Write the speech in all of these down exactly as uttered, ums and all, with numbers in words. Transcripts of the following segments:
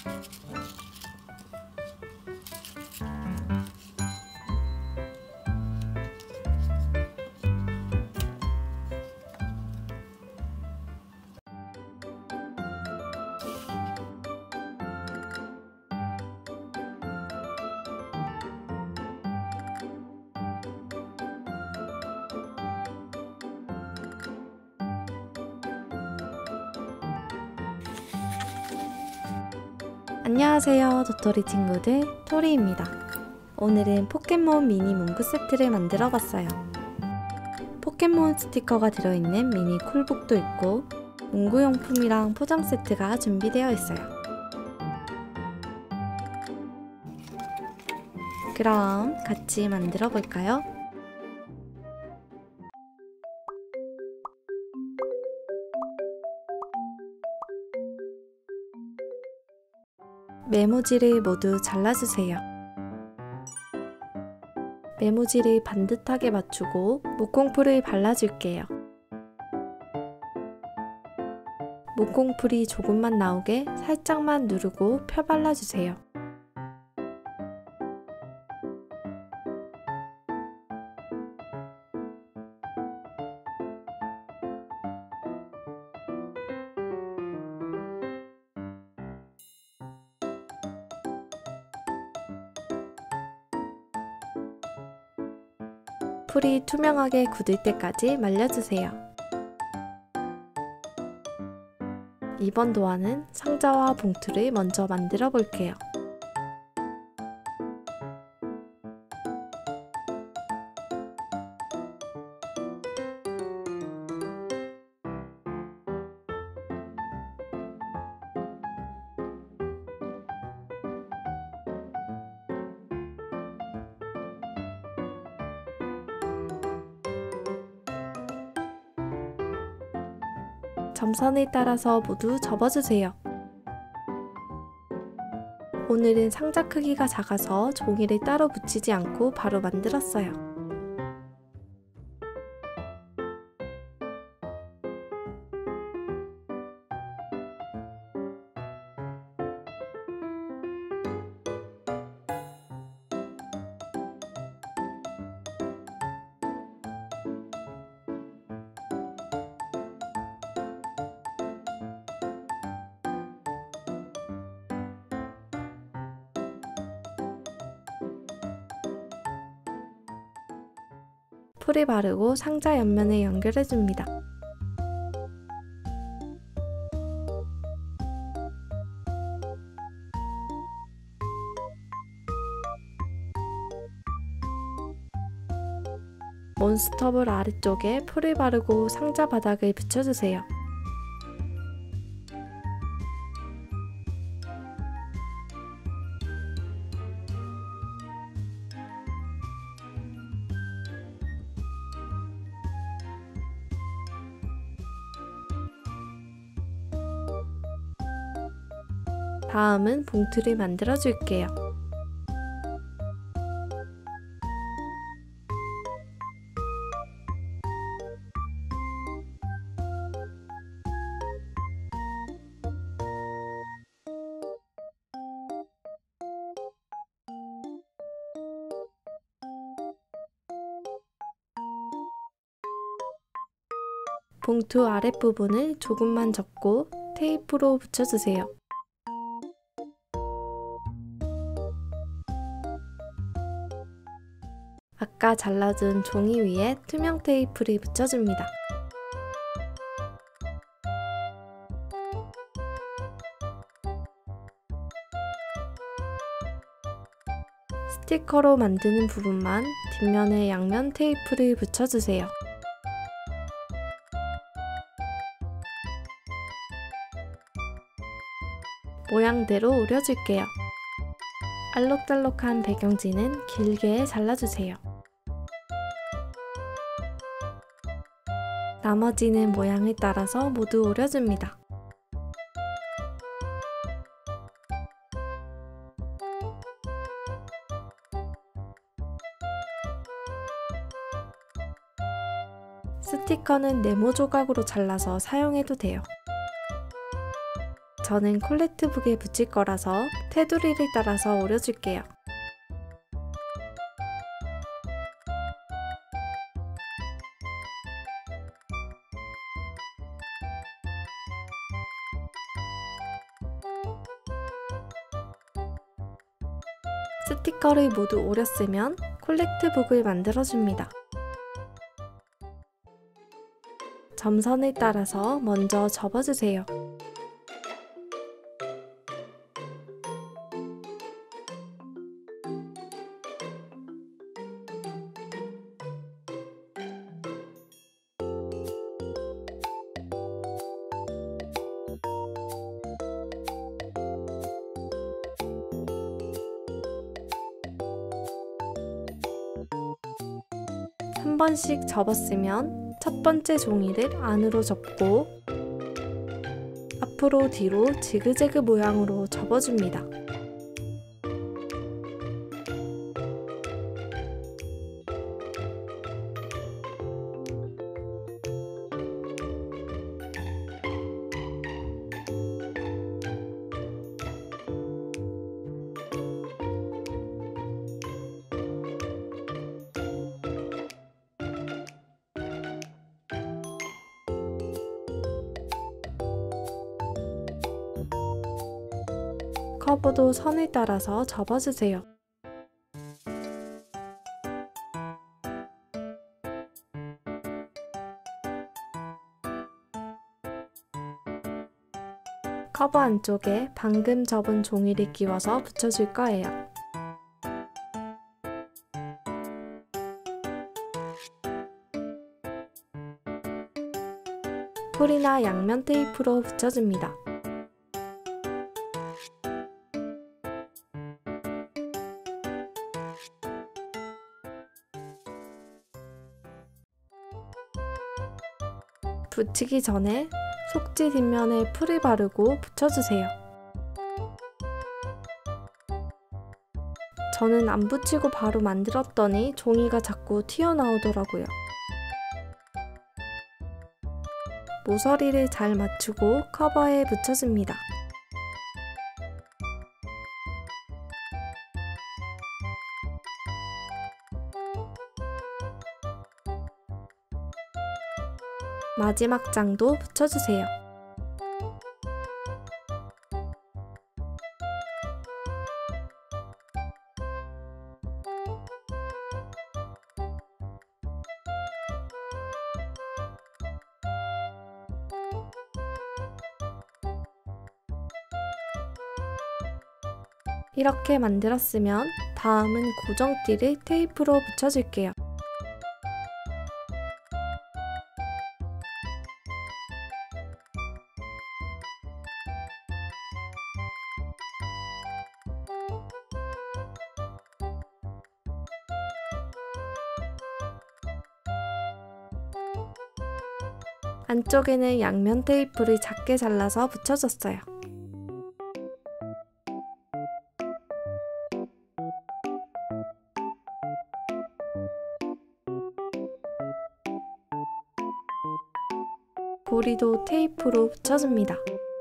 안녕하세요 도토리 친구들, 토리입니다. 오늘은 포켓몬 미니 문구 세트를 만들어 봤어요. 포켓몬 스티커가 들어있는 미니 쿨북도 있고 문구용품이랑 포장 세트가 준비되어 있어요. 그럼 같이 만들어 볼까요? 메모지를 모두 잘라주세요. 메모지를 반듯하게 맞추고 목공풀을 발라줄게요. 목공풀이 조금만 나오게 살짝만 누르고 펴 발라주세요. 풀이 투명하게 굳을 때까지 말려주세요. 이번 도안은 상자와 봉투를 먼저 만들어 볼게요. 점선을 따라서 모두 접어주세요. 오늘은 상자 크기가 작아서 종이를 따로 붙이지 않고 바로 만들었어요. 풀을 바르고 상자 옆면을 연결해줍니다. 몬스터볼 아래쪽에 풀을 바르고 상자 바닥을 붙여주세요. 다음은 봉투를 만들어 줄게요. 봉투 아랫부분을 조금만 접고 테이프로 붙여주세요. 아까 잘라둔 종이 위에 투명 테이프를 붙여줍니다. 스티커로 만드는 부분만 뒷면에 양면 테이프를 붙여주세요. 모양대로 오려줄게요. 알록달록한 배경지는 길게 잘라주세요. 나머지는 모양을 따라서 모두 오려줍니다. 스티커는 네모 조각으로 잘라서 사용해도 돼요. 저는 콜렉트북에 붙일 거라서 테두리를 따라서 오려줄게요. 스티커를 모두 오렸으면 콜렉트북을 만들어줍니다. 점선을 따라서 먼저 접어주세요. 한 번씩 접었으면 첫 번째 종이를 안으로 접고 앞으로 뒤로 지그재그 모양으로 접어줍니다. 커버도 선을 따라서 접어주세요. 커버 안쪽에 방금 접은 종이를 끼워서 붙여줄 거예요. 풀이나 양면 테이프로 붙여줍니다. 붙이기 전에 속지 뒷면에 풀을 바르고 붙여주세요. 저는 안 붙이고 바로 만들었더니 종이가 자꾸 튀어나오더라고요. 모서리를 잘 맞추고 커버에 붙여줍니다. 마지막 장도 붙여주세요. 이렇게 만들었으면 다음은 고정띠를 테이프로 붙여줄게요. 안쪽에는 양면 테이프를 작게 잘라서 붙여줬어요. 고리도 테이프로 붙여줍니다.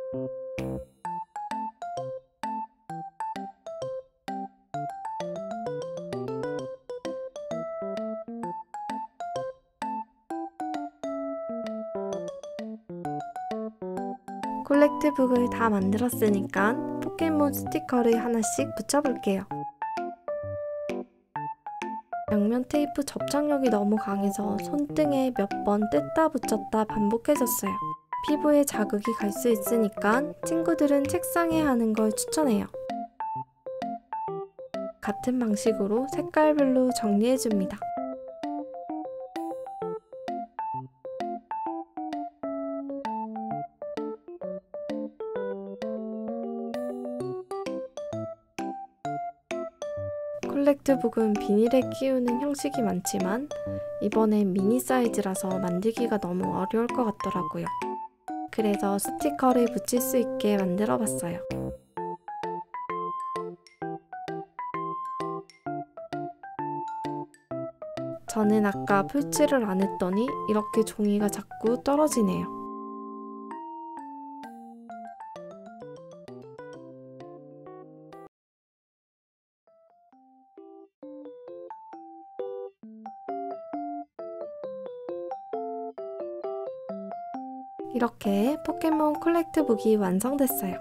콜렉트북을 다 만들었으니까 포켓몬 스티커를 하나씩 붙여볼게요. 양면 테이프 접착력이 너무 강해서 손등에 몇 번 뗐다 붙였다 반복해줬어요. 피부에 자극이 갈 수 있으니까 친구들은 책상에 하는 걸 추천해요. 같은 방식으로 색깔별로 정리해줍니다. 콜렉트북은 비닐에 끼우는 형식이 많지만 이번엔 미니 사이즈라서 만들기가 너무 어려울 것 같더라고요. 그래서 스티커를 붙일 수 있게 만들어 봤어요. 저는 아까 풀칠을 안 했더니 이렇게 종이가 자꾸 떨어지네요. 이렇게 포켓몬 콜렉트북이 완성됐어요.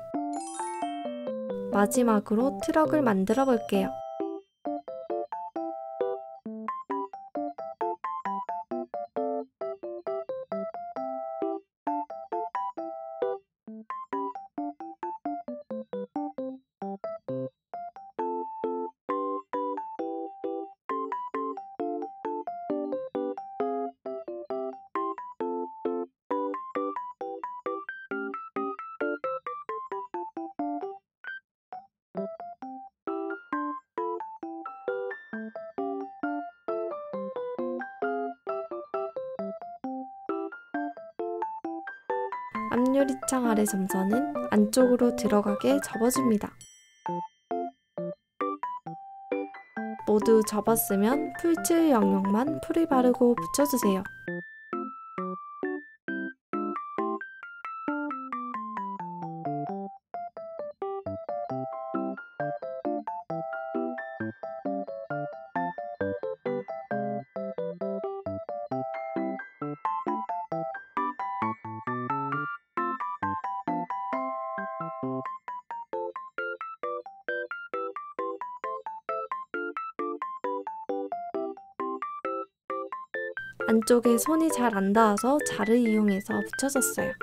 마지막으로 트럭을 만들어 볼게요. 앞유리창 아래 점선은 안쪽으로 들어가게 접어줍니다. 모두 접었으면 풀칠 영역만 풀이 바르고 붙여주세요. 안쪽에 손이 잘 안 닿아서 자를 이용해서 붙여줬어요.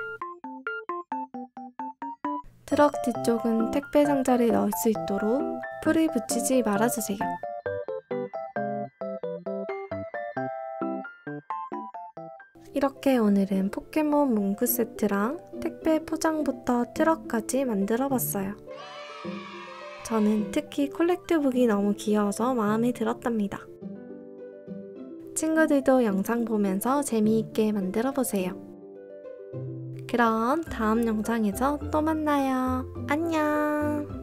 트럭 뒤쪽은 택배 상자를 넣을 수 있도록 풀을 붙이지 말아주세요. 이렇게 오늘은 포켓몬 문구 세트랑 택배 포장부터 트럭까지 만들어봤어요. 저는 특히 콜렉트북이 너무 귀여워서 마음에 들었답니다. 친구들도 영상 보면서 재미있게 만들어보세요. 그럼 다음 영상에서 또 만나요. 안녕!